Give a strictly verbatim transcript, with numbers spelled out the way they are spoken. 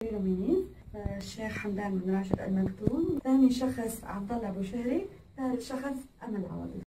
مينيز، الشيخ حمدان بن راشد المكتوم، ثاني شخص عبد الله ابو شهري، ثالث شخص امل عوضي.